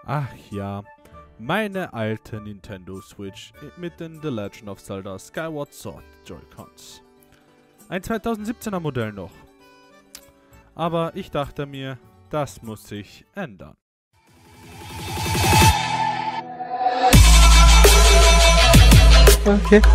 Ach ja, meine alte Nintendo Switch mit den The Legend of Zelda Skyward Sword Joy-Cons. Ein 2017er Modell noch. Aber ich dachte mir, das muss sich ändern. Okay.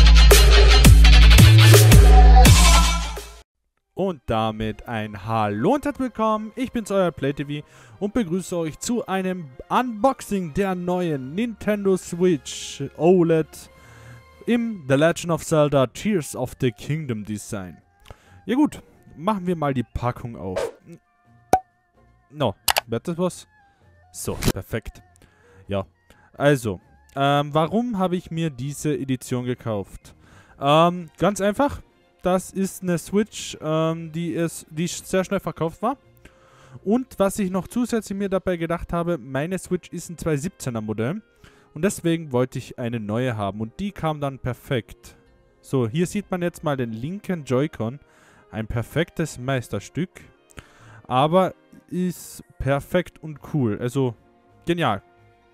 Und damit ein Hallo und herzlich willkommen, ich bin's, euer PlayTV und begrüße euch zu einem Unboxing der neuen Nintendo Switch OLED im The Legend of Zelda Tears of the Kingdom Design. Ja gut, machen wir mal die Packung auf. No, wird das was? So, perfekt. Ja, also, warum habe ich mir diese Edition gekauft? Ganz einfach. Das ist eine Switch, die sehr schnell verkauft war. Und was ich noch zusätzlich mir dabei gedacht habe, meine Switch ist ein 2017er Modell. Und deswegen wollte ich eine neue haben. Und die kam dann perfekt. So, hier sieht man jetzt mal den linken Joy-Con. Ein perfektes Meisterstück. Aber ist perfekt und cool. Also, genial.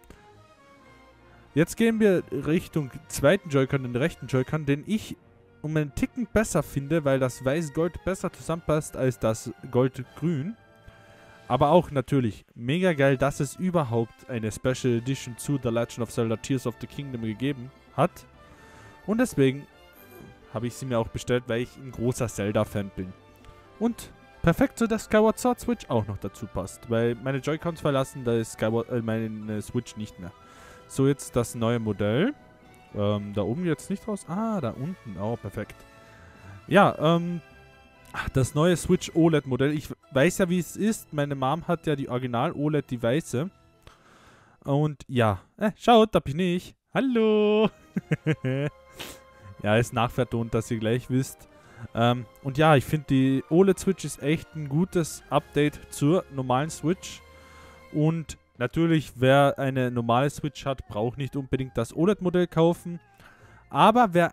Jetzt gehen wir Richtung zweiten Joy-Con, den rechten Joy-Con, den ich um einen Ticken besser finde, weil das Weiß-Gold besser zusammenpasst als das Gold-Grün. Aber auch natürlich mega geil, dass es überhaupt eine Special Edition zu The Legend of Zelda Tears of the Kingdom gegeben hat. Und deswegen habe ich sie mir auch bestellt, weil ich ein großer Zelda-Fan bin. Und perfekt so, dass Skyward Sword Switch auch noch dazu passt, weil meine Joy-Cons verlassen, da ist meine Switch nicht mehr. So, jetzt das neue Modell. Da oben jetzt nicht raus. Ah, da unten. Oh, perfekt. Ja, das neue Switch OLED-Modell. Ich weiß ja, wie es ist. Meine Mom hat ja die Original-OLED, die weiße. Und ja. Schaut, da bin ich. Hallo. Ja, ist nachvertont, dass ihr gleich wisst. Und ja, ich finde, die OLED-Switch ist echt ein gutes Update zur normalen Switch. Und natürlich, wer eine normale Switch hat, braucht nicht unbedingt das OLED-Modell kaufen. Aber wer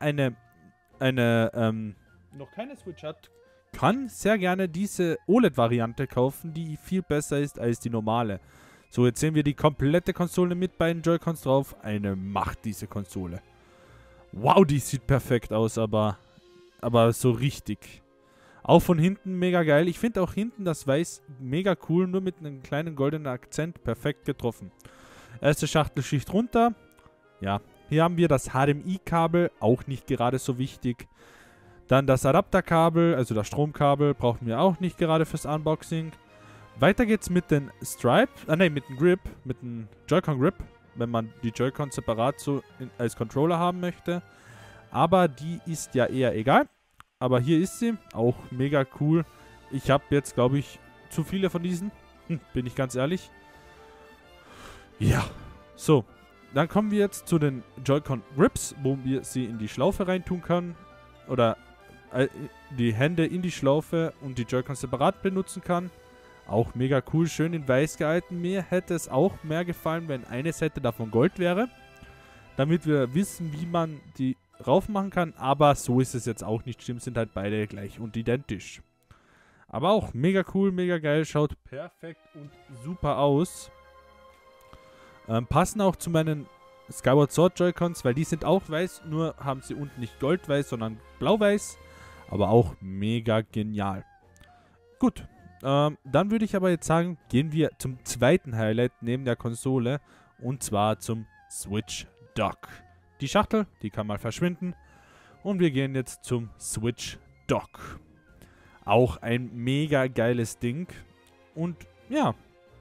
noch keine Switch hat, kann sehr gerne diese OLED-Variante kaufen, die viel besser ist als die normale. So, jetzt sehen wir die komplette Konsole mit beiden Joy-Cons drauf. Eine Macht, diese Konsole. Wow, die sieht perfekt aus, aber so richtig. Auch von hinten mega geil. Ich finde auch hinten das Weiß mega cool, nur mit einem kleinen goldenen Akzent perfekt getroffen. Erste Schachtelschicht runter. Ja, hier haben wir das HDMI-Kabel, auch nicht gerade so wichtig. Dann das Adapterkabel, also das Stromkabel, brauchen wir auch nicht gerade fürs Unboxing. Weiter geht's mit den mit dem Grip, mit dem Joy-Con Grip, wenn man die Joy-Con separat so als Controller haben möchte. Aber die ist ja eher egal. Aber hier ist sie, auch mega cool. Ich habe jetzt, glaube ich, zu viele von diesen. Bin ich ganz ehrlich. Ja, so. Dann kommen wir jetzt zu den Joy-Con Grips, wo wir sie in die Schlaufe reintun können. Oder die Hände in die Schlaufe und die Joy-Con separat benutzen kann. Auch mega cool, schön in weiß gehalten. Mir hätte es auch mehr gefallen, wenn eine Seite davon Gold wäre. Damit wir wissen, wie man die rauf machen kann, aber so ist es jetzt auch nicht. Stimmt, sind halt beide gleich und identisch. Aber auch mega cool, mega geil, schaut perfekt und super aus. Passen auch zu meinen Skyward Sword Joy-Cons, weil die sind auch weiß, nur haben sie unten nicht goldweiß, sondern blau-weiß. Aber auch mega genial. Gut, dann würde ich aber jetzt sagen, gehen wir zum zweiten Highlight neben der Konsole und zwar zum Switch Dock. Die Schachtel, die kann mal verschwinden. Und wir gehen jetzt zum Switch Dock. Auch ein mega geiles Ding. Und ja,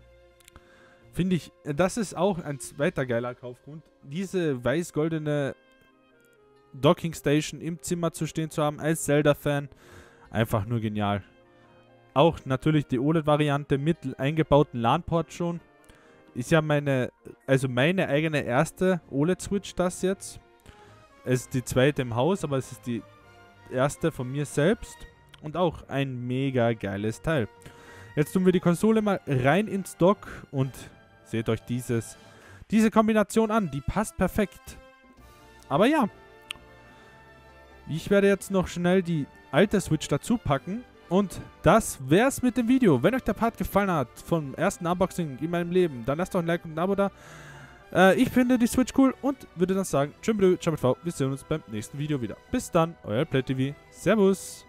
finde ich, das ist auch ein zweiter geiler Kaufgrund. Diese weiß-goldene Docking Station im Zimmer zu stehen zu haben als Zelda-Fan. Einfach nur genial. Auch natürlich die OLED-Variante mit eingebauten LAN-Port schon. Ist ja meine eigene erste OLED-Switch das jetzt. Es ist die zweite im Haus, aber es ist die erste von mir selbst. Und auch ein mega geiles Teil. Jetzt tun wir die Konsole mal rein ins Dock und seht euch diese Kombination an. Die passt perfekt. Aber ja, ich werde jetzt noch schnell die alte Switch dazu packen Und das wär's mit dem Video. Wenn euch der Part gefallen hat vom ersten Unboxing in meinem Leben, dann lasst doch ein Like und ein Abo da. Ich finde die Switch cool und würde dann sagen, tschüss, ciao mit V. Wir sehen uns beim nächsten Video wieder. Bis dann, euer PlayTV. Servus.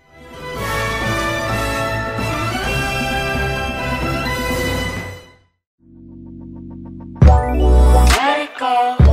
Let it go.